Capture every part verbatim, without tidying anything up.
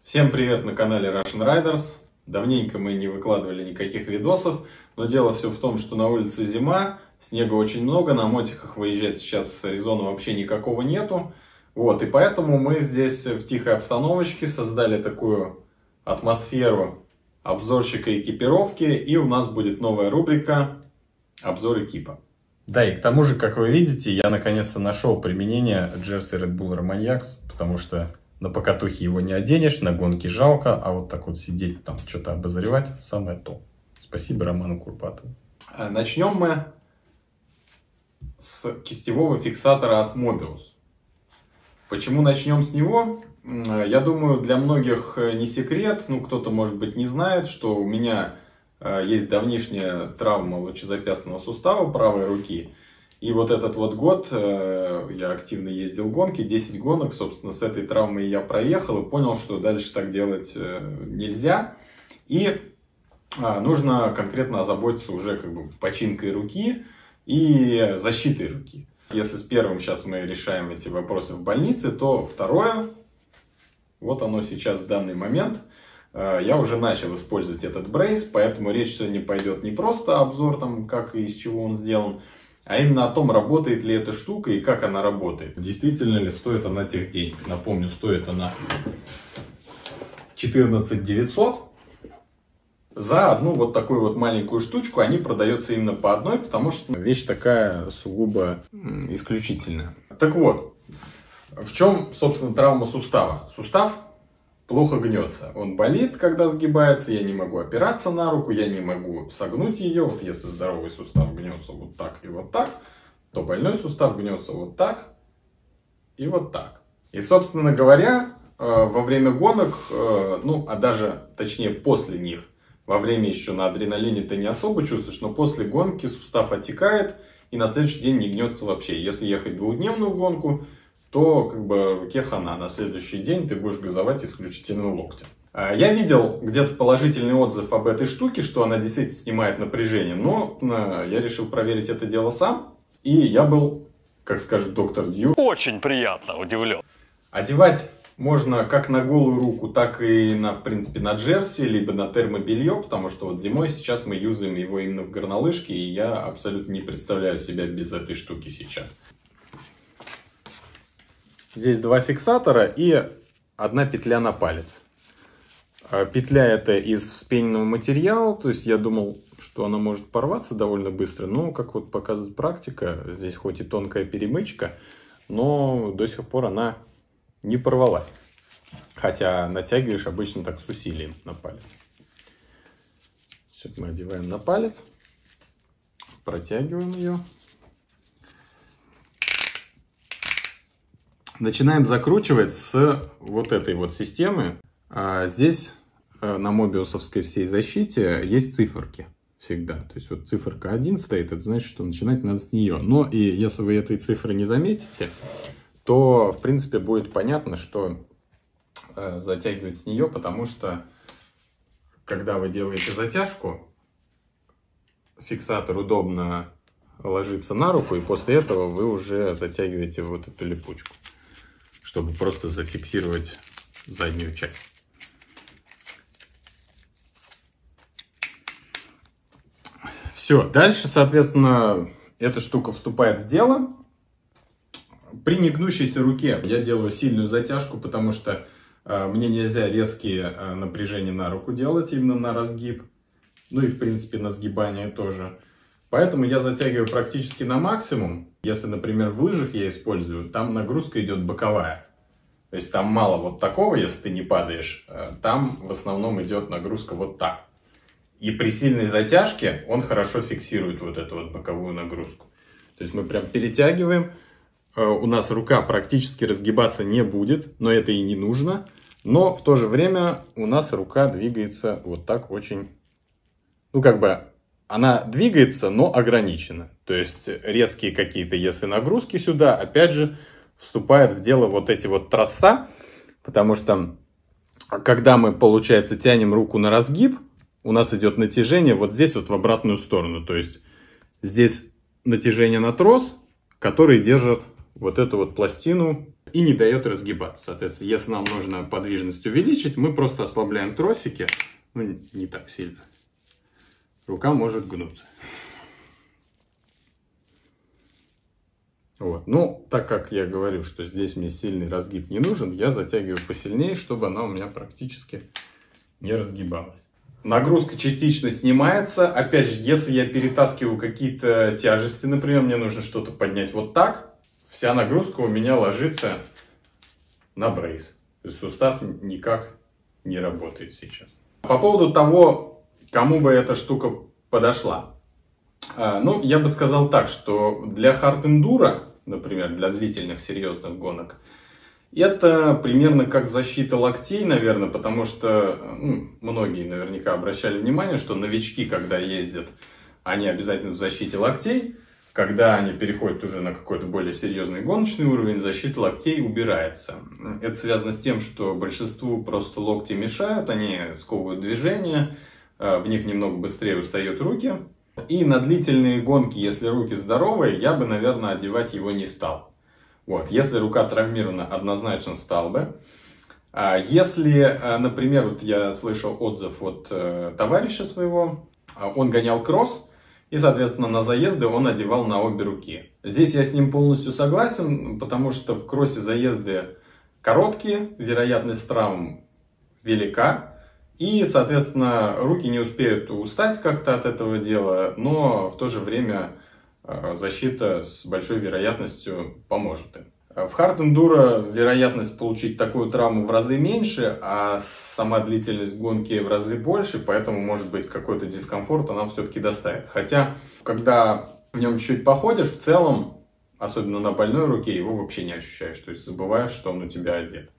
Всем привет на канале Russian Riders. Давненько мы не выкладывали никаких видосов, но дело все в том, что на улице зима, снега очень много, на мотиках выезжать сейчас резона вообще никакого нету. Вот, и поэтому мы здесь в тихой обстановочке создали такую атмосферу обзорщика экипировки, и у нас будет новая рубрика «Обзор экипа». Да, и к тому же, как вы видите, я наконец-то нашел применение Jersey Red Bull Romaniacs, потому что на покатухе его не оденешь, на гонке жалко, а вот так вот сидеть там, что-то обозревать, самое то. Спасибо Роману Курпатову. Начнем мы с кистевого фиксатора от Mobius. Почему начнем с него? Я думаю, для многих не секрет, ну кто-то может быть не знает, что у меня есть давнишняя травма лучезапястного сустава правой руки. И вот этот вот год э, я активно ездил гонки, десять гонок, собственно, с этой травмой я проехал и понял, что дальше так делать э, нельзя. И э, нужно конкретно озаботиться уже как бы починкой руки и защитой руки. Если с первым сейчас мы решаем эти вопросы в больнице, то второе, вот оно сейчас в данный момент. Э, я уже начал использовать этот брейс, поэтому речь сегодня пойдет не просто обзор, там, как и из чего он сделан, а именно о том, работает ли эта штука и как она работает. Действительно ли стоит она тех денег. Напомню, стоит она четырнадцать девятьсот. За одну вот такую вот маленькую штучку. Они продаются именно по одной, потому что вещь такая сугубо исключительная. Так вот, в чем, собственно, травма сустава? Сустав плохо гнется. Он болит, когда сгибается. Я не могу опираться на руку, я не могу согнуть ее. Вот если здоровый сустав гнется вот так и вот так, то больной сустав гнется вот так и вот так. И, собственно говоря, во время гонок, ну, а даже, точнее, после них, во время еще на адреналине ты не особо чувствуешь, но после гонки сустав отекает и на следующий день не гнется вообще. Если ехать двухдневную гонку, то как бы руке хана. На следующий день ты будешь газовать исключительно локтем. Я видел где-то положительный отзыв об этой штуке, что она действительно снимает напряжение, но я решил проверить это дело сам, и я был, как скажет доктор Дью, очень приятно удивлен. Одевать можно как на голую руку, так и на, в принципе, на джерси, либо на термобелье, потому что вот зимой сейчас мы юзаем его именно в горнолыжке, и я абсолютно не представляю себя без этой штуки сейчас. Здесь два фиксатора и одна петля на палец. Петля эта из вспененного материала, то есть я думал, что она может порваться довольно быстро, но, как вот показывает практика, здесь хоть и тонкая перемычка, но до сих пор она не порвалась. Хотя натягиваешь обычно так с усилием на палец. Все, мы одеваем на палец, протягиваем ее. Начинаем закручивать с вот этой вот системы. Здесь на мобиусовской всей защите есть циферки всегда. То есть вот циферка один стоит, это значит, что начинать надо с нее. Но и если вы этой цифры не заметите, то в принципе будет понятно, что затягивать с нее, потому что когда вы делаете затяжку, фиксатор удобно ложится на руку, и после этого вы уже затягиваете вот эту липучку, чтобы просто зафиксировать заднюю часть. Все, дальше, соответственно, эта штука вступает в дело. При негнущейся руке я делаю сильную затяжку, потому что э, мне нельзя резкие э, напряжения на руку делать, именно на разгиб. Ну и, в принципе, на сгибание тоже. Поэтому я затягиваю практически на максимум. Если, например, в лыжах я использую, там нагрузка идет боковая. То есть там мало вот такого, если ты не падаешь. Там в основном идет нагрузка вот так. И при сильной затяжке он хорошо фиксирует вот эту вот боковую нагрузку. То есть мы прям перетягиваем. У нас рука практически разгибаться не будет, но это и не нужно. Но в то же время у нас рука двигается вот так очень... Ну как бы... Она двигается, но ограничена. То есть резкие какие-то, если нагрузки сюда, опять же, вступает в дело вот эти вот тросса. Потому что, когда мы, получается, тянем руку на разгиб, у нас идет натяжение вот здесь вот в обратную сторону. То есть здесь натяжение на трос, который держит вот эту вот пластину и не дает разгибаться. Соответственно, если нам нужно подвижность увеличить, мы просто ослабляем тросики, ну, не так сильно. Рука может гнуться. Вот. Ну, так как я говорю, что здесь мне сильный разгиб не нужен, я затягиваю посильнее, чтобы она у меня практически не разгибалась. Нагрузка частично снимается. Опять же, если я перетаскиваю какие-то тяжести, например, мне нужно что-то поднять вот так, вся нагрузка у меня ложится на брейс. То есть сустав никак не работает сейчас. По поводу того, кому бы эта штука подошла. Ну, я бы сказал так, что для хард-эндуро, например, для длительных серьезных гонок, это примерно как защита локтей, наверное, потому что ну, многие наверняка обращали внимание, что новички, когда ездят, они обязательно в защите локтей. Когда они переходят уже на какой-то более серьезный гоночный уровень, защита локтей убирается. Это связано с тем, что большинству просто локти мешают, они сковывают движение, в них немного быстрее устают руки. И на длительные гонки, если руки здоровые, я бы, наверное, одевать его не стал. Вот. Если рука травмирована, однозначно стал бы. Если, например, вот я слышал отзыв от товарища своего, он гонял кросс, и, соответственно, на заезды он одевал на обе руки. Здесь я с ним полностью согласен, потому что в кроссе заезды короткие, вероятность травм велика. И, соответственно, руки не успеют устать как-то от этого дела, но в то же время защита с большой вероятностью поможет им. В хард-эндуро вероятность получить такую травму в разы меньше, а сама длительность гонки в разы больше, поэтому, может быть, какой-то дискомфорт она все-таки доставит. Хотя, когда в нем чуть-чуть походишь, в целом, особенно на больной руке, его вообще не ощущаешь, то есть забываешь, что он у тебя одет.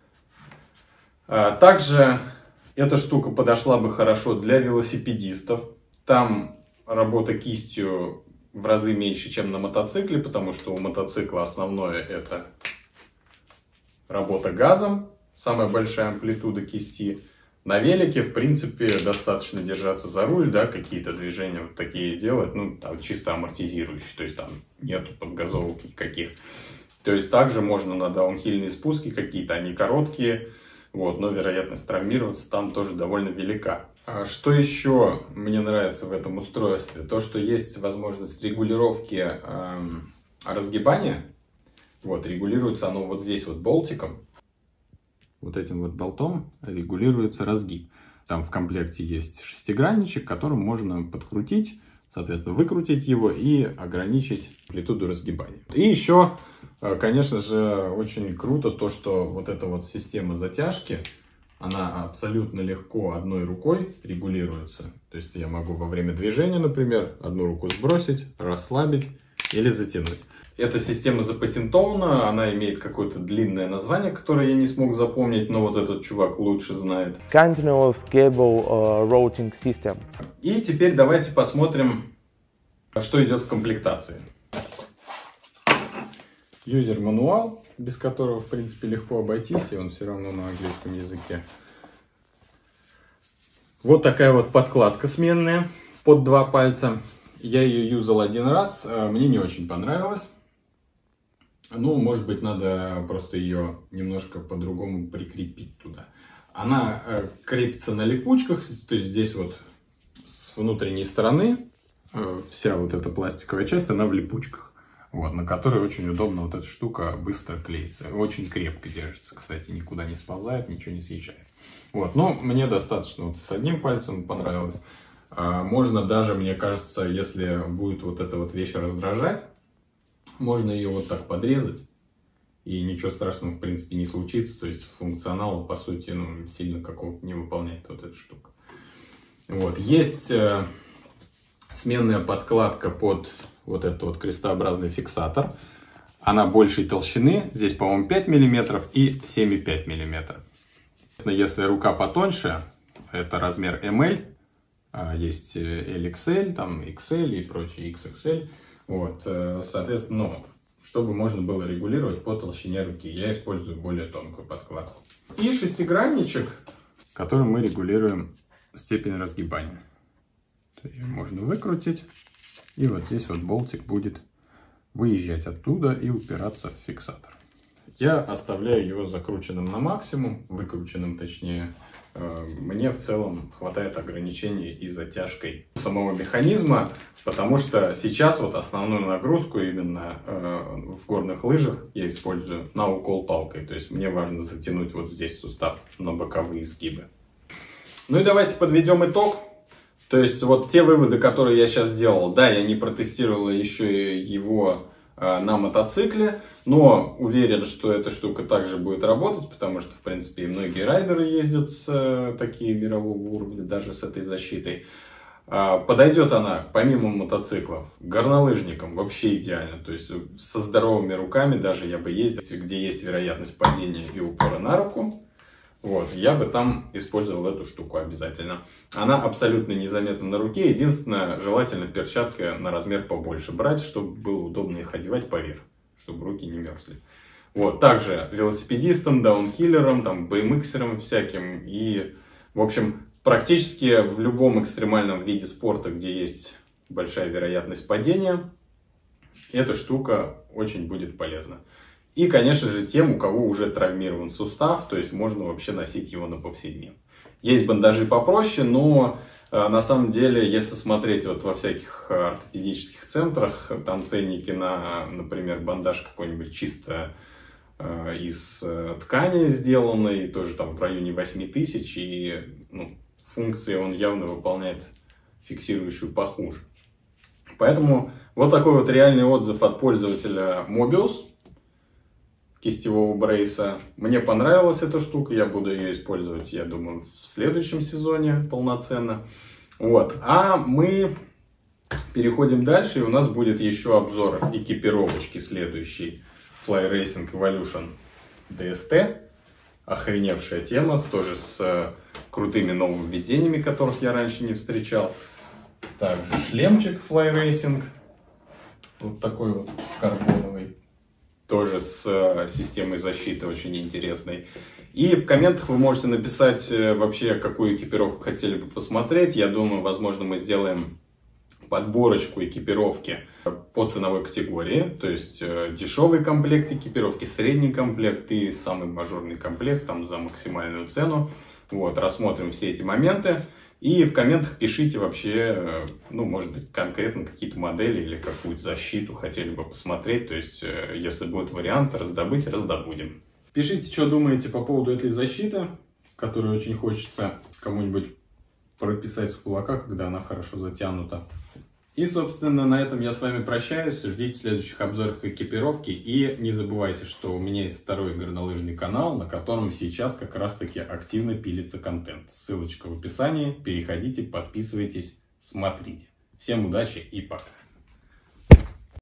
Также эта штука подошла бы хорошо для велосипедистов. Там работа кистью в разы меньше, чем на мотоцикле, потому что у мотоцикла основное это работа газом, самая большая амплитуда кисти. На велике, в принципе, достаточно держаться за руль, да, какие-то движения вот такие делать, ну, там, чисто амортизирующие, то есть там нету подгазовок никаких. То есть также можно на даунхильные спуски какие-то, они короткие, вот, но вероятность травмироваться там тоже довольно велика. Что еще мне нравится в этом устройстве? То, что есть возможность регулировки э, разгибания. Вот, регулируется оно вот здесь вот болтиком. Вот этим вот болтом регулируется разгиб. Там в комплекте есть шестигранничек, которым можно подкрутить, соответственно, выкрутить его и ограничить амплитуду разгибания. И еще, конечно же, очень круто то, что вот эта вот система затяжки, она абсолютно легко одной рукой регулируется. То есть я могу во время движения, например, одну руку сбросить, расслабить или затянуть. Эта система запатентована, она имеет какое-то длинное название, которое я не смог запомнить, но вот этот чувак лучше знает. Continuous Cable uh, Routing System. И теперь давайте посмотрим, что идет в комплектации. Юзер-мануал, без которого, в принципе, легко обойтись, и он все равно на английском языке. Вот такая вот подкладка сменная под два пальца. Я ее юзал один раз, мне не очень понравилось. Ну, может быть, надо просто ее немножко по-другому прикрепить туда. Она крепится на липучках, то есть здесь вот с внутренней стороны вся вот эта пластиковая часть, она в липучках. Вот, на которой очень удобно вот эта штука быстро клеится. Очень крепко держится, кстати, никуда не сползает, ничего не съезжает. Вот, но мне достаточно вот с одним пальцем понравилось. Можно даже, мне кажется, если будет вот эта вот вещь раздражать, можно ее вот так подрезать, и ничего страшного, в принципе, не случится. То есть функционал, по сути, ну, сильно какого-то не выполняет вот эта штука. Вот, есть сменная подкладка под вот этот вот крестообразный фиксатор. Она большей толщины, здесь, по-моему, пять миллиметров и семь и пять миллиметров. Если рука потоньше, это размер эм эль, есть эл икс эль, там икс эль и прочие икс икс эль. Вот, соответственно, ну, чтобы можно было регулировать по толщине руки, я использую более тонкую подкладку. И шестигранничек, которым мы регулируем степень разгибания. Ее можно выкрутить, и вот здесь вот болтик будет выезжать оттуда и упираться в фиксатор. я оставляю его закрученным на максимум, выкрученным точнее. Мне в целом хватает ограничений и затяжкой самого механизма, потому что сейчас вот основную нагрузку именно э, в горных лыжах я использую на укол палкой. То есть мне важно затянуть вот здесь сустав на боковые сгибы. Ну и давайте подведем итог. То есть вот те выводы, которые я сейчас сделал, да, я не протестировал еще его э, на мотоцикле, но уверен, что эта штука также будет работать, потому что, в принципе, и многие райдеры ездят с э, такие мирового уровня, даже с этой защитой. Э, подойдет она, помимо мотоциклов, горнолыжникам вообще идеально. То есть со здоровыми руками даже я бы ездил, где есть вероятность падения и упора на руку. Вот, я бы там использовал эту штуку обязательно. Она абсолютно незаметна на руке. Единственное, желательно перчатки на размер побольше брать, чтобы было удобно их одевать поверх, чтобы руки не мерзли. Вот, также велосипедистам, даунхиллерам, там, би эм иксерам всяким. И, в общем, практически в любом экстремальном виде спорта, где есть большая вероятность падения, эта штука очень будет полезна. И, конечно же, тем, у кого уже травмирован сустав, то есть можно вообще носить его на повседневно. Есть бандажи попроще, но э, на самом деле, если смотреть вот во всяких ортопедических центрах, там ценники на, например, бандаж какой-нибудь чисто э, из э, ткани сделанный, тоже там в районе восьми тысяч, и ну, функции он явно выполняет фиксирующую похуже. Поэтому вот такой вот реальный отзыв от пользователя Mobius. Кистевого брейса. Мне понравилась эта штука, я буду ее использовать, я думаю, в следующем сезоне полноценно. Вот. А мы переходим дальше, и у нас будет еще обзор экипировочки следующей. Fly Racing Evolution ди эс ти. Охреневшая тема, тоже с крутыми нововведениями, которых я раньше не встречал. Также шлемчик Fly Racing. Вот такой вот карбоновый. Тоже с э, системой защиты очень интересной. И в комментах вы можете написать э, вообще, какую экипировку хотели бы посмотреть. Я думаю, возможно, мы сделаем подборочку экипировки по ценовой категории. То есть э, дешевый комплект экипировки, средний комплект и самый мажорный комплект там за максимальную цену. Вот, рассмотрим все эти моменты. И в комментах пишите вообще, ну, может быть, конкретно какие-то модели или какую-то защиту хотели бы посмотреть. То есть, если будет вариант раздобыть, раздобудем. Пишите, что думаете по поводу этой защиты, которую очень хочется кому-нибудь прописать с кулака, когда она хорошо затянута. И, собственно, на этом я с вами прощаюсь. Ждите следующих обзоров экипировки. И не забывайте, что у меня есть второй горнолыжный канал, на котором сейчас как раз-таки активно пилится контент. Ссылочка в описании. Переходите, подписывайтесь, смотрите. Всем удачи и пока.